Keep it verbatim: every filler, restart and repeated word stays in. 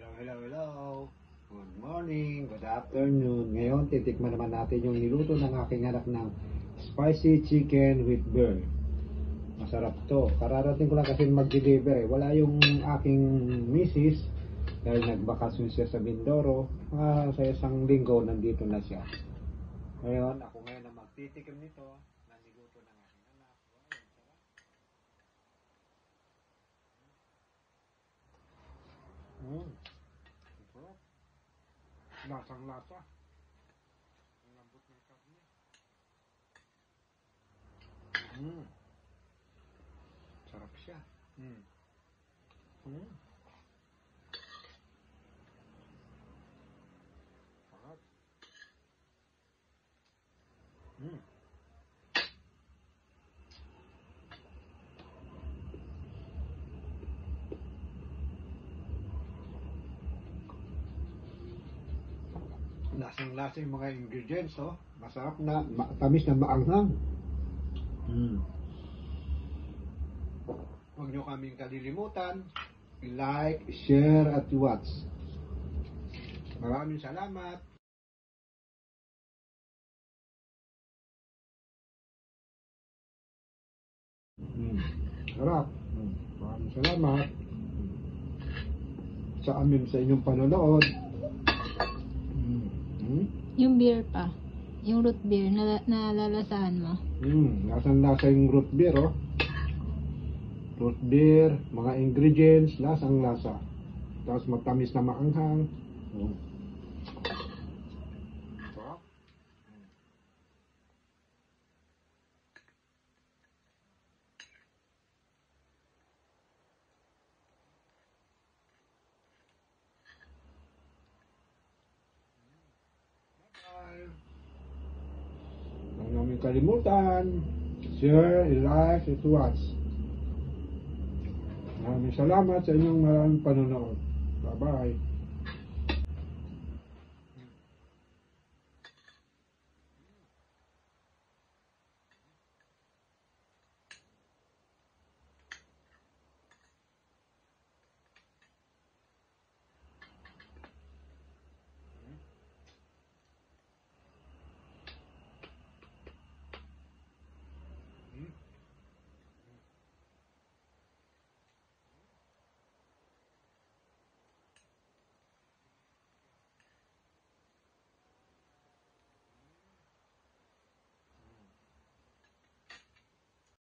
Hello, hello, hello. Good morning, good afternoon. Ngayon, titikman naman natin yung niluto ng aking anak ng spicy chicken with beer. Masarap to. Kararating ko lang kasi mag-deliver eh. Wala yung aking misis dahil nagbakasyon siya sa Mindoro. Ah, sa isang linggo, nandito na siya. Ngayon, ako ngayon na magtitikim nito na niluto ng aking anak. Wow, sarap. Mm. Lasang lasa. Ang lambot ng karne. Mm. Sarap siya. Mm. Mm. Sarap. Mm. Lasang lasa yung mga ingredients, oh. Masarap na, tamis na maanghang. Mm. Huwag nyo kaming kalilimutan, i-like, share, at watch. Maraming salamat. Mm. Sarap. Mm. Maraming salamat sa amin sa inyong panonood. Mm. Mm. Yung beer pa. Yung root beer, na nalalasahan mo. Mm. Lasang lasa yung root beer, oh. Root beer, mga ingredients, lasang lasa. Tapos matamis na maanghang. Mm. Sarap. Bye. Huwag namin kalimutan, share, i-like, at watch. Maraming salamat sa inyong maraming panonood. Bye-bye.